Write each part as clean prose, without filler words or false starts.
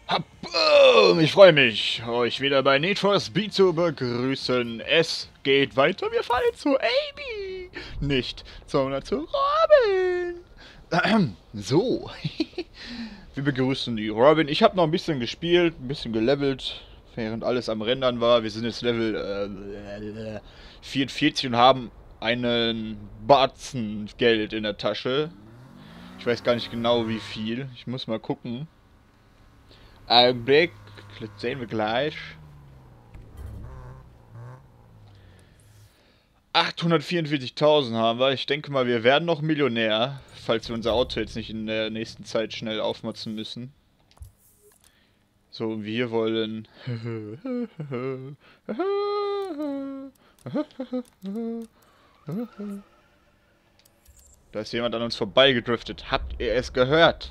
Ich freue mich, euch wieder bei Need for Speed zu begrüßen. Es geht weiter. Wir fahren jetzt zu Amy. Nicht, sondern zu Robin. So. Wir begrüßen die Robin. Ich habe noch ein bisschen gespielt, ein bisschen gelevelt, während alles am Rendern war. Wir sind jetzt Level 44 und haben einen Batzen Geld in der Tasche. Ich weiß gar nicht genau wie viel. Ich muss mal gucken. Augenblick, das sehen wir gleich. 844.000 haben wir. Ich denke mal, wir werden noch Millionär, falls wir unser Auto jetzt nicht in der nächsten Zeit schnell aufmotzen müssen. So, wir wollen... Da ist jemand an uns vorbeigedriftet. Habt ihr es gehört?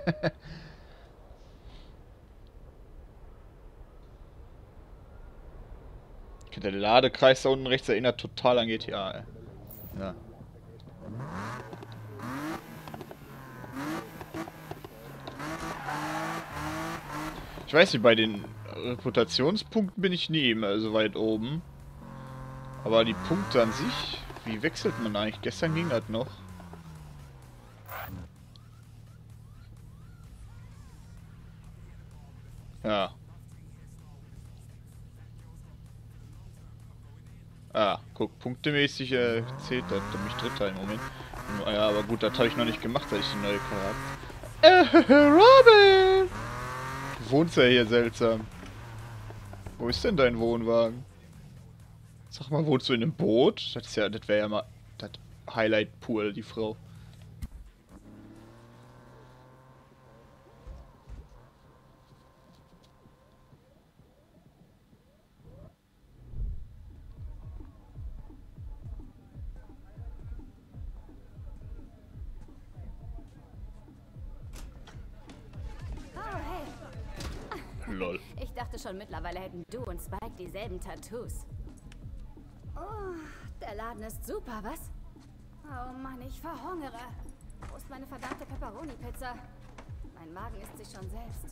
Der Ladekreis da unten rechts erinnert total an GTA. Ey. Ja. Ich weiß nicht, bei den Reputationspunkten bin ich nie immer so weit oben. Aber die Punkte an sich, wie wechselt man eigentlich? Gestern ging das noch. Ja. Ah, guck, punktemäßig zählt das. Da bin ich Dritter im Moment. Ja, aber gut, das habe ich noch nicht gemacht, weil ich die neue Charakter. Robin! Du wohnst ja hier seltsam. Wo ist denn dein Wohnwagen? Sag mal, wohnst du in einem Boot? Das ist ja, das wäre ja mal das Highlight pur, die Frau. Lol. Ich dachte schon, mittlerweile hätten du und Spike dieselben Tattoos. Oh, der Laden ist super, was? Oh Mann, ich verhungere. Wo ist meine verdammte Pepperoni-Pizza? Mein Magen isst sich schon selbst.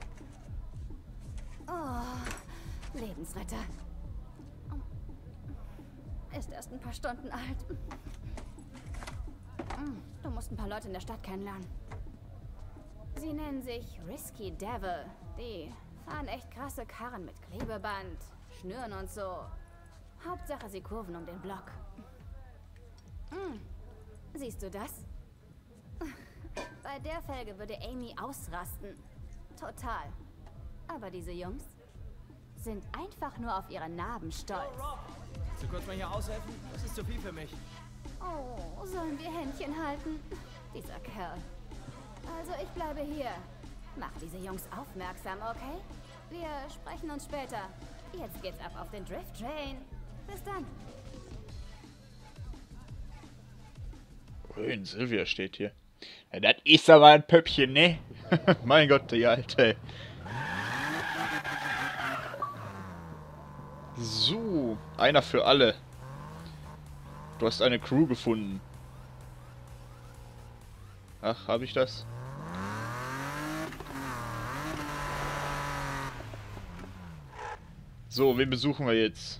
Oh, Lebensretter. Ist erst ein paar Stunden alt. Du musst ein paar Leute in der Stadt kennenlernen. Sie nennen sich Risky Devil. Die fahren echt krasse Karren mit Klebeband, Schnüren und so. Hauptsache, sie kurven um den Block. Siehst du das? Bei der Felge würde Amy ausrasten. Total. Aber diese Jungs sind einfach nur auf ihre Narben stolz. Oh, Rob! Kannst du kurz mal hier aushelfen? Das ist zu viel für mich. Oh, sollen wir Händchen halten? Dieser Kerl. Also ich bleibe hier. Mach diese Jungs aufmerksam, okay? Wir sprechen uns später. Jetzt geht's ab auf den Drift Train. Bis dann. Schön, Silvia steht hier. Ja, das ist aber ein Pöppchen, ne? Mein Gott, die Alte. So, einer für alle. Du hast eine Crew gefunden. Ach, habe ich das? So, wen besuchen wir jetzt?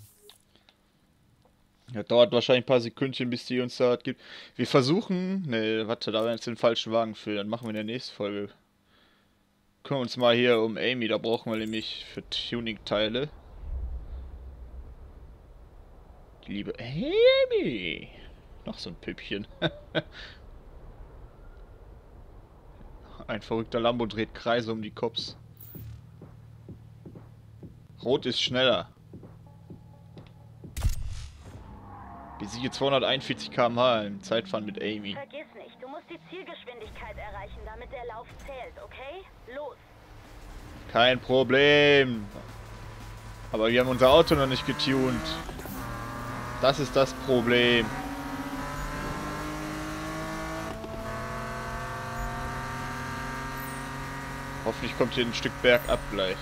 Ja, dauert wahrscheinlich ein paar Sekündchen, bis die uns da was gibt. Wir versuchen... Ne, warte, da haben wir jetzt den falschen Wagen für. Dann machen wir in der nächsten Folge. Kümmern uns mal hier um Amy. Da brauchen wir nämlich für Tuning-Teile. Die liebe Amy. Noch so ein Püppchen. Ein verrückter Lambo dreht Kreise um die Cops. Rot ist schneller. Besiege 241 km/h im Zeitfahren mit Amy. Vergiss nicht, du musst die Zielgeschwindigkeit erreichen, damit der Lauf zählt, okay? Los! Kein Problem. Aber wir haben unser Auto noch nicht getunt. Das ist das Problem. Hoffentlich kommt hier ein Stück bergab gleich.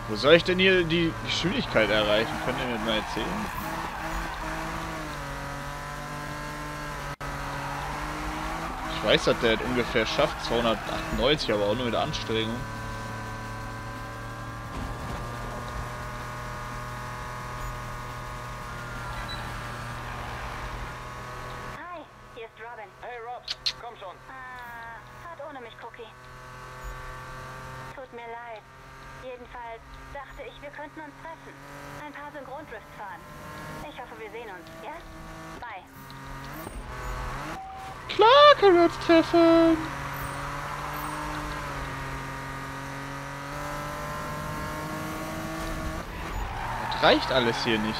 Wo soll ich denn hier die Geschwindigkeit erreichen? Könnt ihr mir das mal erzählen? Ich weiß, dass der das ungefähr schafft. 298, aber auch nur mit Anstrengung. Hi, hier ist Robin. Hey Rob, komm schon. Fahrt ohne mich, Cookie. Tut mir leid. Jedenfalls dachte ich, wir könnten uns treffen. Ein paar Synchrondrift fahren. Ich hoffe, wir sehen uns, ja? Bye. Klar können wir uns treffen! Das reicht alles hier nicht.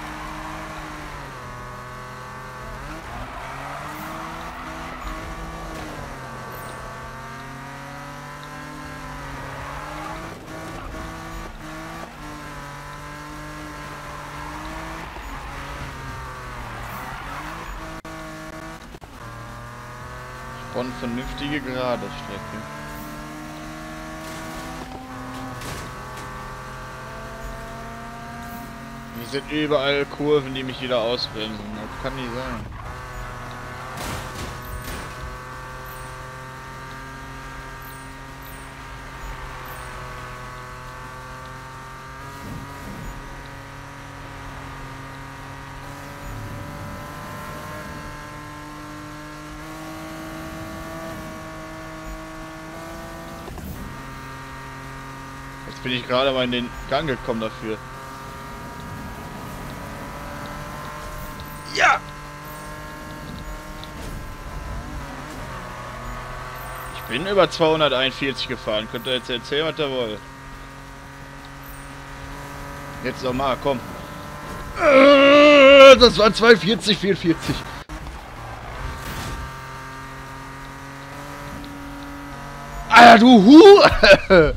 Ich brauche eine vernünftige gerade Strecke. Hier sind überall Kurven, die mich wieder ausbremsen. Das kann nicht sein. Jetzt bin ich gerade mal in den Gang gekommen dafür. Ja! Ich bin über 241 gefahren. Könnt ihr jetzt erzählen, was ihr wollt. Jetzt nochmal, komm. Das waren 240, 44. Ah, du Hu!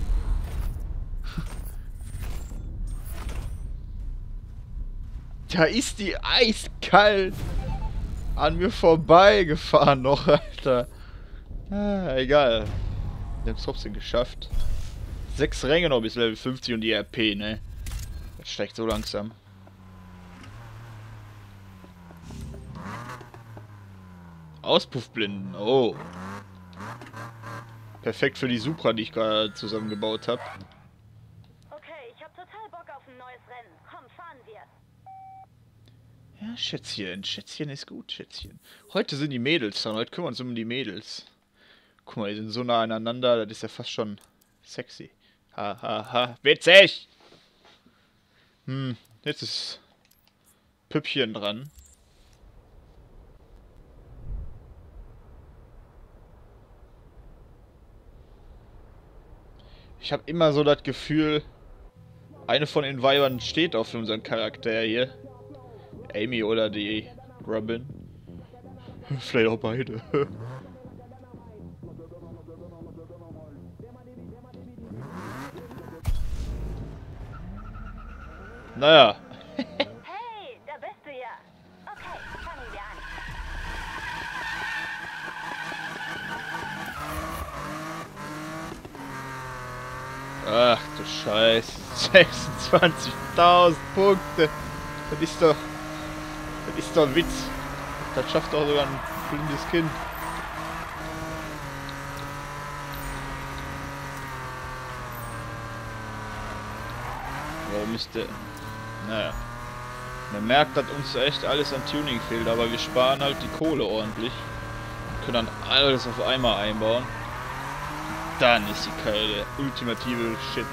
Da ist die eiskalt an mir vorbeigefahren noch, Alter. Ah, egal. Wir haben es trotzdem geschafft. 6 Ränge noch bis Level 50 und die RP, ne? Das steigt so langsam. Auspuffblinden, oh. Perfekt für die Supra, die ich gerade zusammengebaut habe. Okay, ich hab total Bock auf ein neues Rennen. Komm, fahren wir. Ja, Schätzchen. Schätzchen ist gut, Schätzchen. Heute sind die Mädels dran. Heute kümmern wir uns um die Mädels. Guck mal, die sind so nah aneinander. Das ist ja fast schon sexy. Ha, ha, ha. Witzig! Jetzt ist Püppchen dran. Ich habe immer so das Gefühl, eine von den Weibern steht auf unseren Charakter hier. Amy oder die Robin. Vielleicht auch beide. Naja. Hey, da bist du ja. Okay, fangen wir an. Ach du Scheiße. 26.000 Punkte. Das ist doch ein Witz. Das schafft auch sogar ein blindes Kind. Warum ist der... Naja. Man merkt, dass uns echt alles an Tuning fehlt, aber wir sparen halt die Kohle ordentlich. Können dann alles auf einmal einbauen. Dann ist die Karre der ultimative Shit.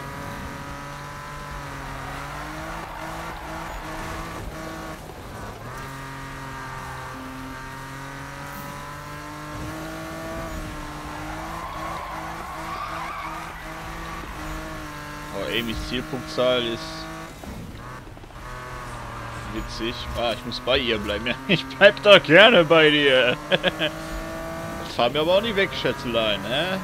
Oh, Amy's Zielpunktzahl ist witzig. Ah, ich muss bei ihr bleiben. Ja, ich bleib doch gerne bei dir. Das fahren wir aber auch nicht weg, Schätzelein, ne?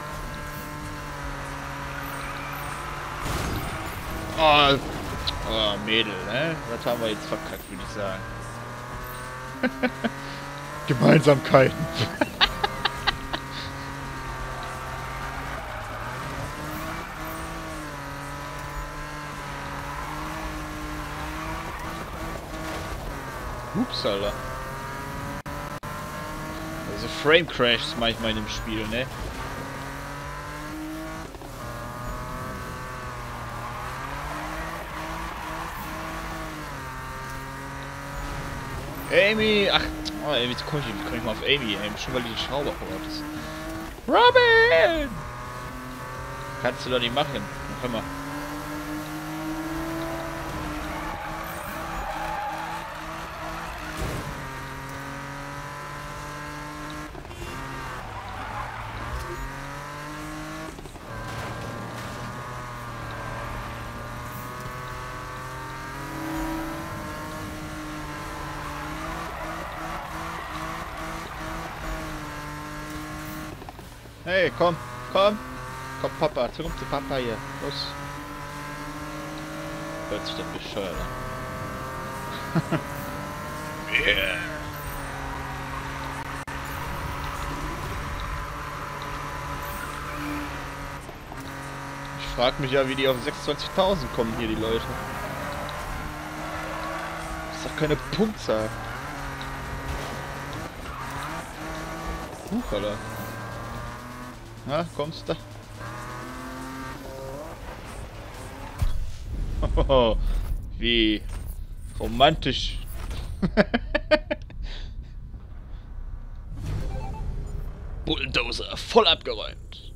Oh, Mädel, ne? Das haben wir jetzt verkackt, würde ich sagen. Gemeinsamkeiten. Ups, Alter. Also Frame Crashs manchmal in dem Spiel, ne? Amy! Ach, oh, ey, jetzt komm ich mal auf Amy, ey. Schon weil die Schraube verbaut ist. Robin! Kannst du doch nicht machen. Noch immer. Hey, komm, komm. Komm, Papa, zurück zu Papa hier. Los. Hört sich das bescheuert an. Yeah. Ich frag mich ja, wie die auf 26.000 kommen hier, die Leute. Das ist doch keine Punktzahl. Alter. Na, kommst du? Oh, wie romantisch. Bulldozer voll abgeräumt.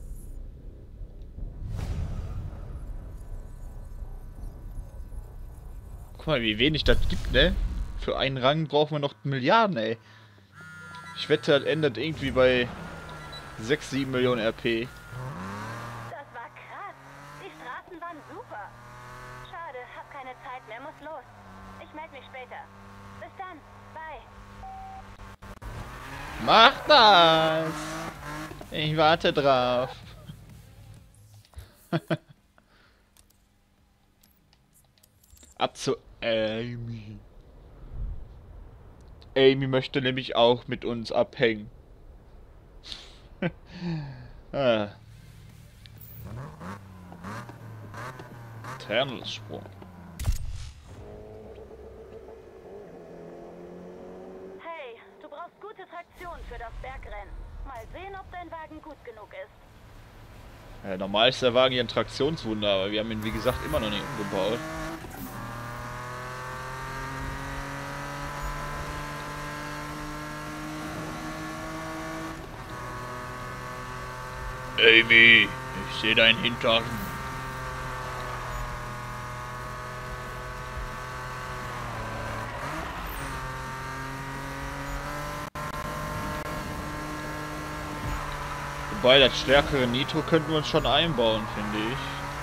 Guck mal, wie wenig das gibt, ne? Für einen Rang brauchen wir noch Milliarden, ey. Ich wette, das endet irgendwie bei 6, 7 Millionen RP. Das war krass. Die Straßen waren super. Schade, hab keine Zeit mehr, muss los. Ich melde mich später. Bis dann. Bye. Mach das! Ich warte drauf. Ab zu Amy. Amy möchte nämlich auch mit uns abhängen. Ah. Thermelsprung. Hey, du brauchst gute Traktion für das Bergrennen. Mal sehen, ob dein Wagen gut genug ist. Ja, normal ist der Wagen ja ein Traktionswunder, aber wir haben ihn wie gesagt immer noch nicht umgebaut. Amy, ich sehe deinen Hintern. Wobei, das stärkere Nitro könnten wir uns schon einbauen, finde ich.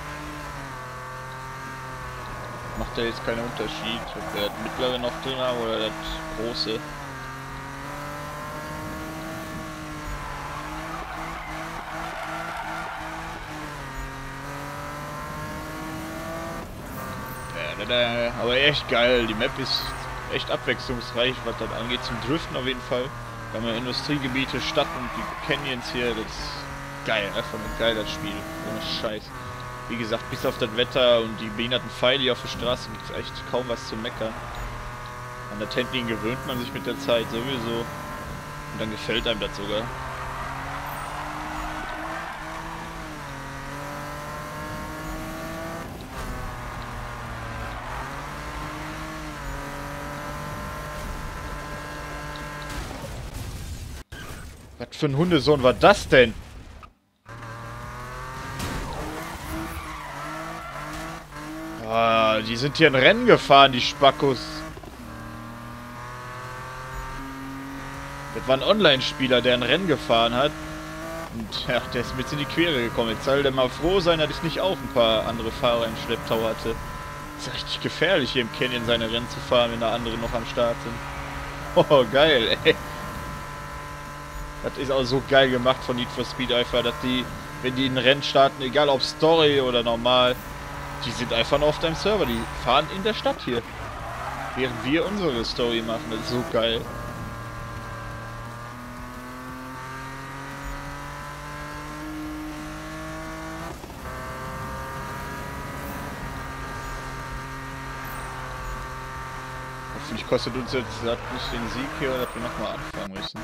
Macht ja jetzt keinen Unterschied, ob wir das mittlere noch drin haben oder das große. Aber echt geil, die Map ist echt abwechslungsreich, was das angeht, zum Driften auf jeden Fall. Da haben wir Industriegebiete, Stadt und die Canyons hier, das ist geil, einfach ein geiles Spiel, ohne Scheiß. Wie gesagt, bis auf das Wetter und die behinderten Pfeile hier auf der Straße gibt es echt kaum was zu meckern. An das Handling gewöhnt man sich mit der Zeit sowieso und dann gefällt einem das sogar. Was für ein Hundesohn war das denn? Ah, die sind hier ein Rennen gefahren, die Spackos. Das war ein Online-Spieler, der ein Rennen gefahren hat. Und ja, der ist mit in die Quere gekommen. Jetzt soll der mal froh sein, dass ich nicht auch ein paar andere Fahrer im Schlepptau hatte. Das ist richtig gefährlich, hier im Canyon seine Rennen zu fahren, wenn da andere noch am Start sind. Oh, geil, ey. Das ist auch so geil gemacht von Need for Speed einfach, dass die, wenn die ein Rennen starten, egal ob Story oder normal, die sind einfach noch auf deinem Server, die fahren in der Stadt hier. Während wir unsere Story machen, das ist so geil. Hoffentlich kostet uns jetzt das nicht den Sieg hier, dass wir nochmal anfangen müssen.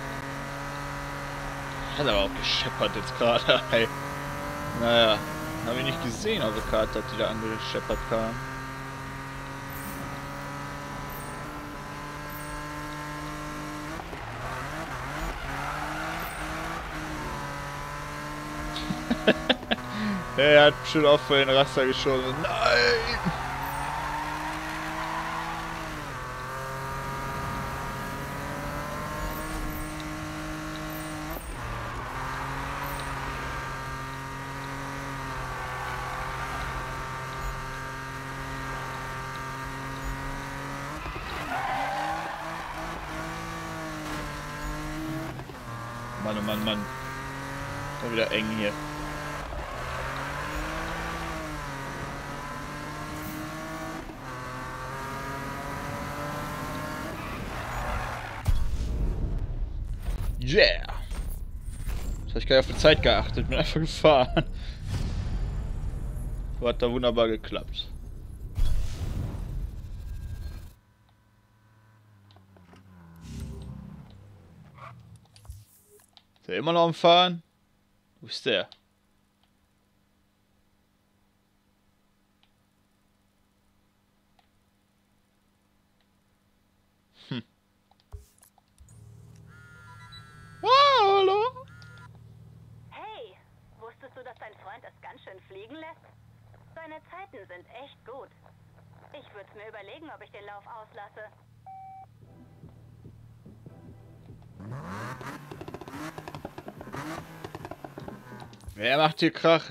Hat aber auch gescheppert jetzt gerade. Hey. Naja, habe ich nicht gesehen auf der Karte, dass die da angescheppert kam. Er hat schon auf den Raster geschossen. Nein! Mann, oh Mann, Mann. Ist ja wieder eng hier. Yeah! Das habe ich gar nicht auf die Zeit geachtet, bin einfach gefahren. Hat da wunderbar geklappt. Ist der immer noch am Fahren? Wo ist der? Hallo? Hey, wusstest du, dass dein Freund es ganz schön fliegen lässt? Seine Zeiten sind echt gut. Ich würde es mir überlegen, ob ich den Lauf auslasse. Wer macht hier Krach?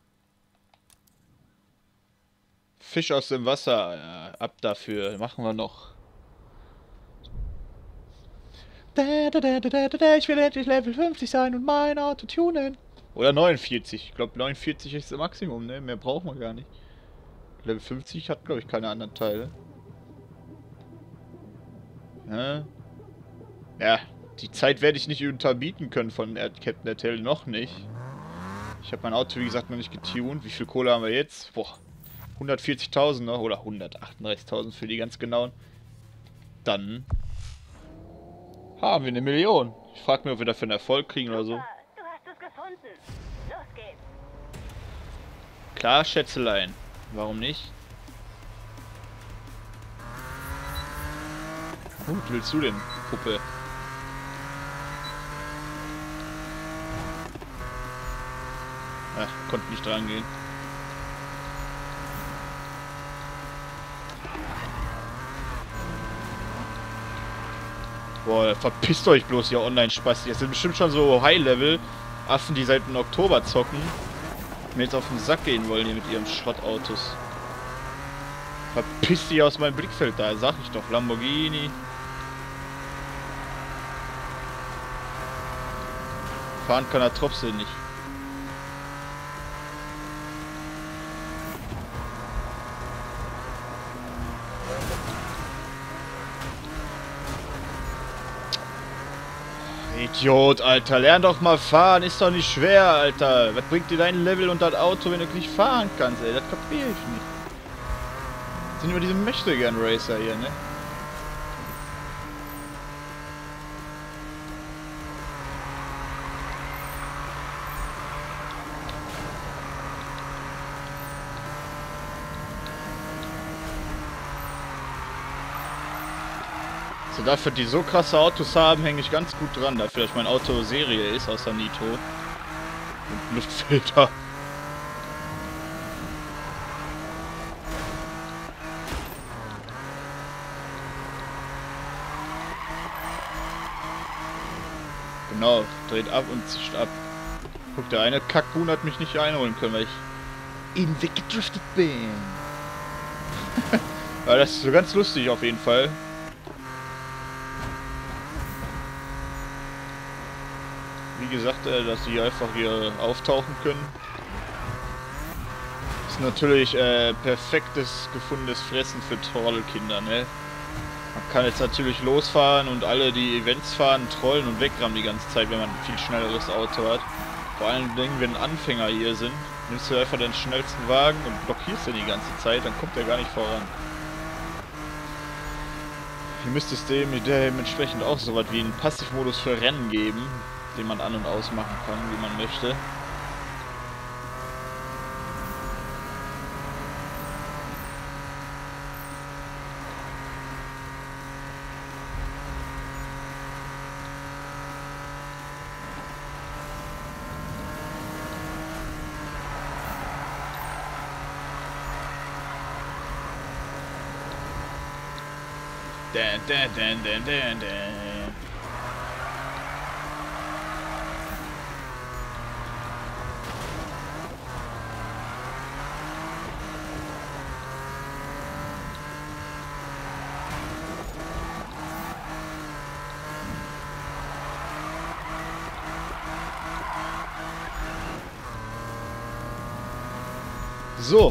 Fisch aus dem Wasser. Ja, ab dafür. Machen wir noch. Ich will endlich Level 50 sein und mein Auto tunen. Oder 49. Ich glaube 49 ist das Maximum, ne? Mehr brauchen wir gar nicht. Level 50 hat, glaube ich, keine anderen Teile. Ja, die Zeit werde ich nicht unterbieten können von Captain RTL, noch nicht. Ich habe mein Auto, wie gesagt, noch nicht getunt. Wie viel Kohle haben wir jetzt? Boah, 140.000 noch oder 138.000 für die ganz genauen. Dann haben wir 1 Million. Ich frage mich, ob wir dafür einen Erfolg kriegen oder so. Du hast es gefunden. Los geht's. Klar, Schätzelein. Warum nicht? Was willst du denn, Puppe? Ach, konnte nicht dran gehen. Boah, verpisst euch bloß, ihr Online-Spasti. Das sind bestimmt schon so High-Level-Affen, die seit dem Oktober zocken. Mir jetzt auf den Sack gehen wollen hier mit ihren Schrottautos. Verpisst dich aus meinem Blickfeld da, sag ich doch. Lamborghini. Fahren kann er trotzdem nicht. Idiot, Alter. Lern doch mal fahren. Ist doch nicht schwer, Alter. Was bringt dir dein Level und das Auto, wenn du nicht fahren kannst, ey? Das kapier ich nicht. Das sind immer diese Möchtegern-Racer hier, ne? So, dafür, die so krasse Autos haben, hänge ich ganz gut dran. Dafür, dass mein Auto Serie ist, außer Nitro. Und Luftfilter. Genau, dreht ab und zischt ab. Guck, der eine Kackbuhn hat mich nicht einholen können, weil ich ihn weggedriftet bin. Aber das ist so ganz lustig auf jeden Fall. Wie gesagt, dass sie einfach hier auftauchen können. Ist natürlich perfektes gefundenes Fressen für Trollkinder, ne? Man kann jetzt natürlich losfahren und alle, die Events fahren, trollen und wegrammen die ganze Zeit, wenn man ein viel schnelleres Auto hat. Vor allen Dingen, wenn Anfänger hier sind, nimmst du einfach den schnellsten Wagen und blockierst den die ganze Zeit, dann kommt der gar nicht voran. Hier müsste es dementsprechend auch so was wie einen Passivmodus für Rennen geben, den man an- und ausmachen kann, wie man möchte. Dan, dan, dan, dan, dan, dan. So.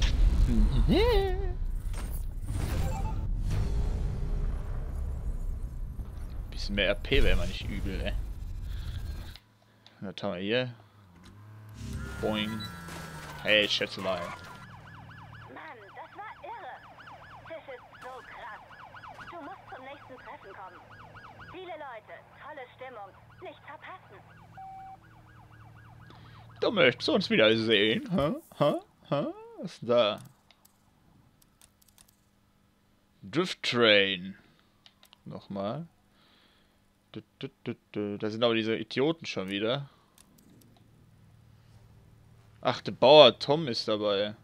Bisschen mehr RP wäre immer nicht übel, ey. Was haben wir hier? Boing. Hey, Schätzelein. Mann, das war irre. Tisch ist so krass. Du musst zum nächsten Treffen kommen. Viele Leute, tolle Stimmung. Nicht verpassen. Du möchtest uns wiedersehen, hä? Hä? Hä? Was ist denn da? Drift Train. Nochmal. Da sind aber diese Idioten schon wieder. Ach, der Bauer Tom ist dabei.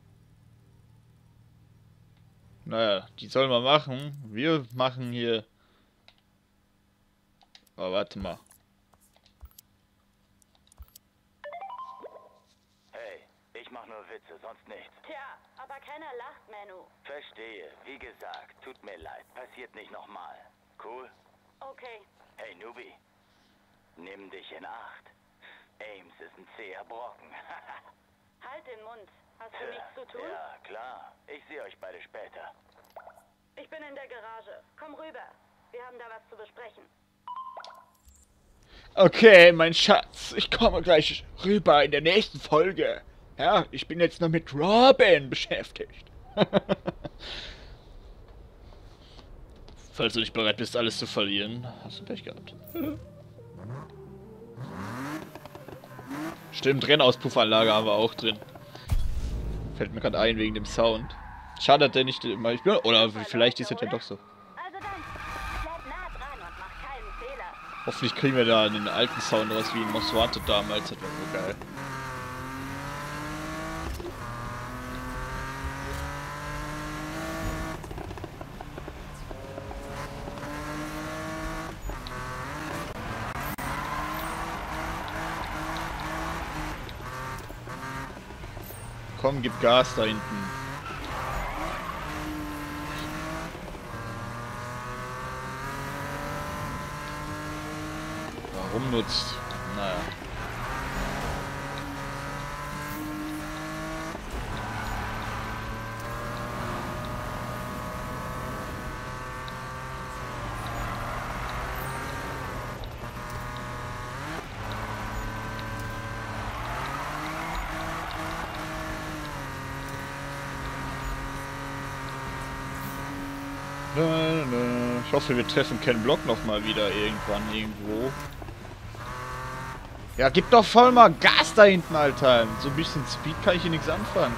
Naja, die sollen wir machen. Wir machen hier... Oh, warte mal. Hey, ich mach nur Witze, sonst nichts. Tja, aber keiner lacht, Manu. Verstehe. Wie gesagt, tut mir leid. Passiert nicht nochmal. Cool? Okay. Hey, Newbie. Nimm dich in Acht. Ames ist ein zäher Brocken. Halt den Mund. Hast du nichts zu tun? Ja, klar. Ich sehe euch beide später. Ich bin in der Garage. Komm rüber. Wir haben da was zu besprechen. Okay, mein Schatz, ich komme gleich rüber in der nächsten Folge. Ja, ich bin jetzt noch mit Robin beschäftigt. Falls du nicht bereit bist, alles zu verlieren, hast du Pech gehabt. Stimmt, Rennauspuffanlage haben wir auch drin. Fällt mir gerade ein wegen dem Sound. Schade, dass der nicht immer... Oder vielleicht ist es ja doch so. Also dann, bleib nah dran und mach keinen Fehler. Hoffentlich kriegen wir da einen alten Sound raus, wie in Most Wanted damals. Das wäre so geil. Komm, gib Gas da hinten. Warum nutzt? Naja. Ich hoffe, wir treffen Ken Block nochmal wieder irgendwann irgendwo. Ja, gib doch voll mal Gas da hinten, Alter. So ein bisschen Speed kann ich hier nichts anfangen.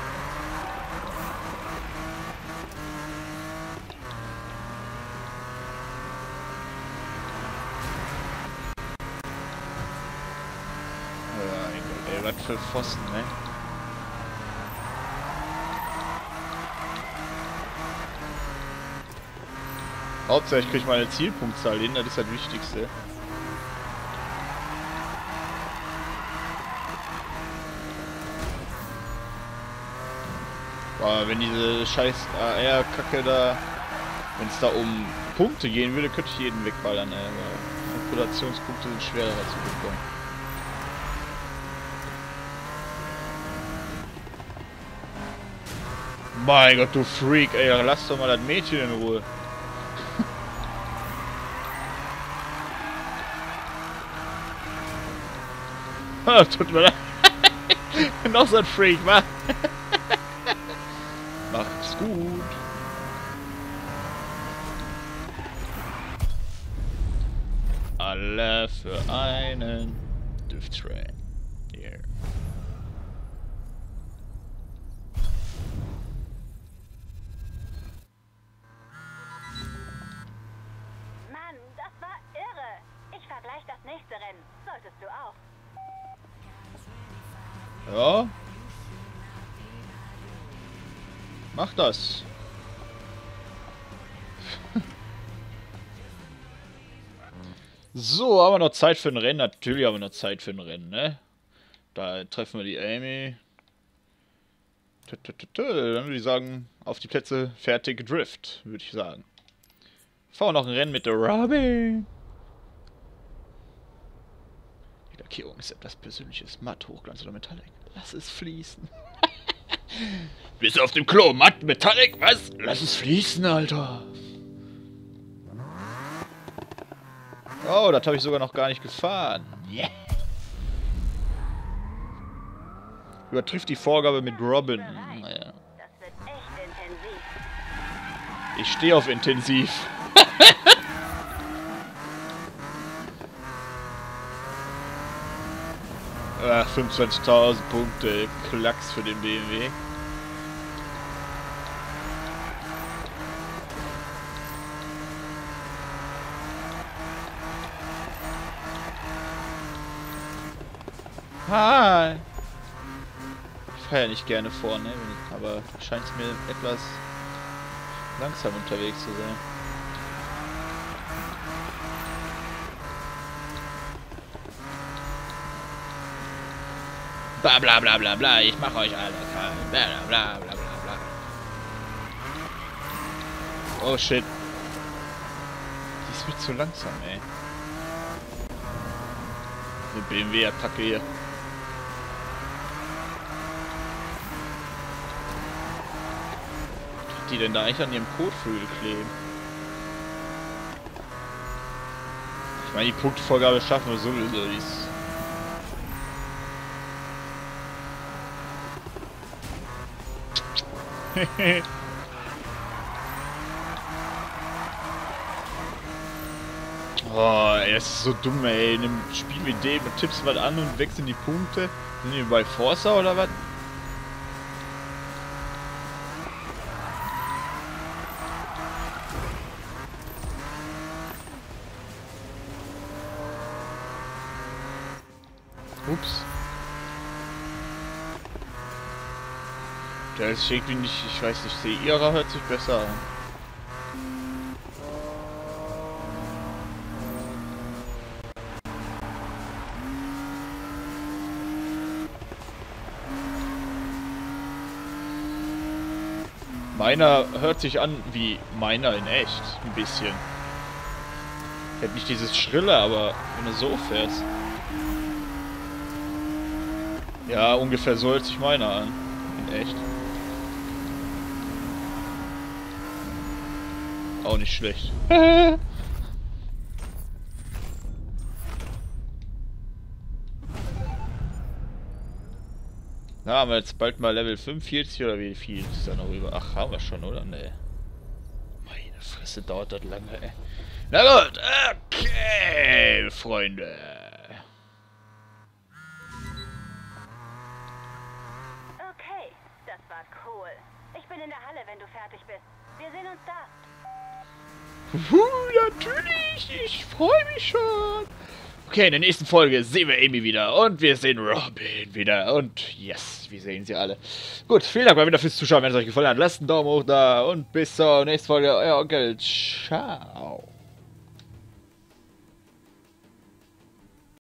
Ja, ey, was für Pfosten, ne? Hauptsache ich kriege meine Zielpunktzahl hin, das ist das Wichtigste. Aber wenn diese scheiß AR-Kacke da, wenn es da um Punkte gehen würde, könnte ich jeden wegballern, ey. Aber Reputationspunkte sind schwerer zu bekommen. Mein Gott, du Freak, ey, lass doch mal das Mädchen in Ruhe. Tut mir leid. Noch so ein Freak, wa? Macht's gut. Alle für einen Düfttrain. Yeah. Mann, das war irre. Ich vergleiche das nächste Rennen. Solltest du auch. Ja. Mach das. So, haben wir noch Zeit für ein Rennen? Natürlich haben wir noch Zeit für ein Rennen, ne? Da treffen wir die Amy. Dann würde ich sagen, auf die Plätze, fertig, Drift, würde ich sagen. Fahren wir noch ein Rennen mit der Robin. Die Lackierung ist etwas Persönliches. Matt, Hochglanz oder Metallic. Lass es fließen. Bist du auf dem Klo? Matt, Metallic? Was? Lass es fließen, Alter. Oh, das habe ich sogar noch gar nicht gefahren. Yeah. Übertrifft die Vorgabe mit Robin. Naja. Das wird echt intensiv. Ich stehe auf intensiv. 25.000 Punkte. Klacks für den BMW. Hi. Ich fahre ja nicht gerne vorne, aber scheint es mir etwas langsam unterwegs zu sein. Bla bla bla bla bla, ich mach euch alle kalt. Bla bla bla bla bla. Oh shit. Die ist mir zu langsam, ey. Eine BMW-Attacke hier. Was hat die denn da eigentlich an ihrem Kotflügel kleben? Ich meine, die Punktvorgabe schaffen wir sowieso. Die ist oh, ey, das ist so dumm, ey. In einem Spiel wie dem, du tippst was an und wechseln die Punkte. Sind die bei Forza oder was? Ups. Der ist irgendwie nicht, ich weiß nicht, die ihrer hört sich besser an. Meiner hört sich an wie meiner in echt, ein bisschen. Hätte nicht dieses Schrille, aber wenn du so fährst. Ja, ungefähr so hört sich meiner an, in echt. Auch nicht schlecht. Na, haben wir jetzt bald mal Level 45 oder wie viel ist da noch über? Ach, haben wir schon, oder? Nee. Meine Fresse, dauert das lange, ey. Na gut, okay, Freunde. Okay, das war cool. Ich bin in der Halle, wenn du fertig bist. Wir sehen uns da. Natürlich, ich freue mich schon. Okay, in der nächsten Folge sehen wir Amy wieder und wir sehen Robin wieder und yes, wir sehen sie alle. Gut, vielen Dank mal wieder fürs Zuschauen, wenn es euch gefallen hat. Lasst einen Daumen hoch da und bis zur nächsten Folge, euer Onkel. Ciao.